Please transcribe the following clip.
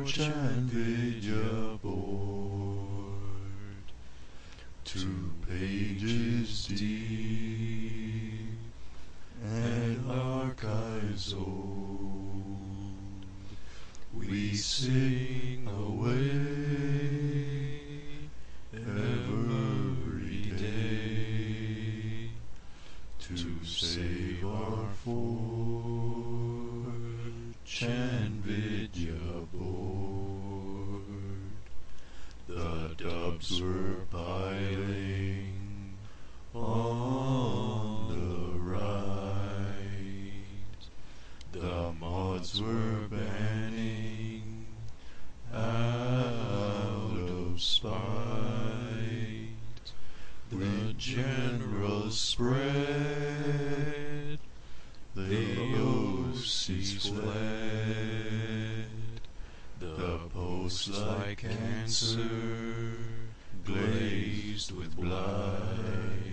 Chandvidya board, 2 pages deep and archives old, we sing away every day to save our fort, Chandvidya board. The dubs were piling on the right, the mods were banning out of spite. The general spread, the OCs fled, the posts like cancer glazed with blight.